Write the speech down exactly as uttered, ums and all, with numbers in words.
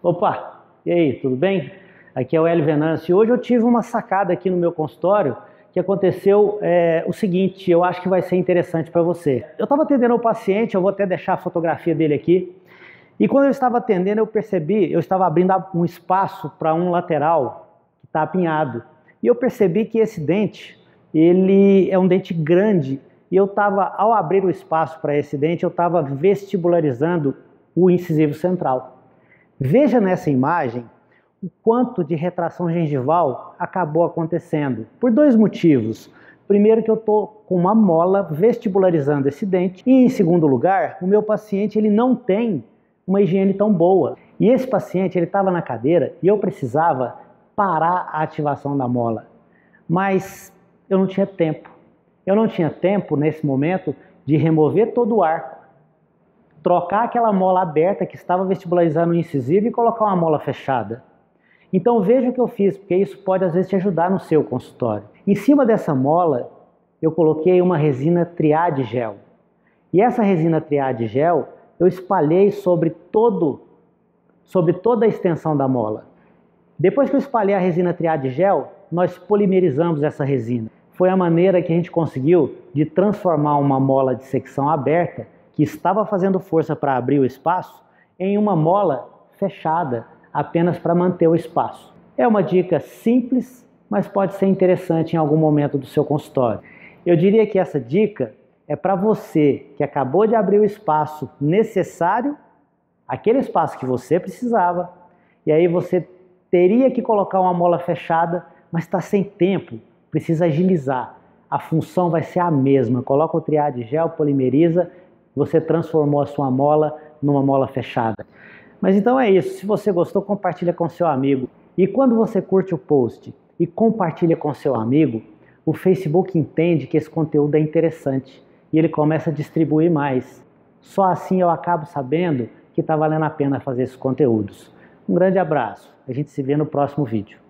Opa, e aí, tudo bem? Aqui é o Hélio Venâncio e hoje eu tive uma sacada aqui no meu consultório que aconteceu é, o seguinte, eu acho que vai ser interessante para você. Eu estava atendendo o paciente, eu vou até deixar a fotografia dele aqui, e quando eu estava atendendo eu percebi, eu estava abrindo um espaço para um lateral que está apinhado, e eu percebi que esse dente, ele é um dente grande, e eu estava, ao abrir o espaço para esse dente, eu estava vestibularizando o incisivo central. Veja nessa imagem o quanto de retração gengival acabou acontecendo, por dois motivos. Primeiro, que eu estou com uma mola vestibularizando esse dente, e em segundo lugar, o meu paciente ele não tem uma higiene tão boa. E esse paciente ele estava na cadeira e eu precisava parar a ativação da mola, mas eu não tinha tempo. Eu não tinha tempo nesse momento de remover todo o arco, trocar aquela mola aberta que estava vestibularizando o incisivo e colocar uma mola fechada. Então veja o que eu fiz, porque isso pode às vezes te ajudar no seu consultório. Em cima dessa mola eu coloquei uma resina Triad Gel. E essa resina Triad Gel eu espalhei sobre, todo, sobre toda a extensão da mola. Depois que eu espalhei a resina Triad Gel, nós polimerizamos essa resina. Foi a maneira que a gente conseguiu de transformar uma mola de secção aberta que estava fazendo força para abrir o espaço, em uma mola fechada, apenas para manter o espaço. É uma dica simples, mas pode ser interessante em algum momento do seu consultório. Eu diria que essa dica é para você que acabou de abrir o espaço necessário, aquele espaço que você precisava, e aí você teria que colocar uma mola fechada, mas está sem tempo, precisa agilizar. A função vai ser a mesma, coloca o Triad Gel, polimeriza, você transformou a sua mola numa mola fechada. Mas então é isso, se você gostou, compartilha com seu amigo. E quando você curte o post e compartilha com seu amigo, o Facebook entende que esse conteúdo é interessante e ele começa a distribuir mais. Só assim eu acabo sabendo que está valendo a pena fazer esses conteúdos. Um grande abraço, a gente se vê no próximo vídeo.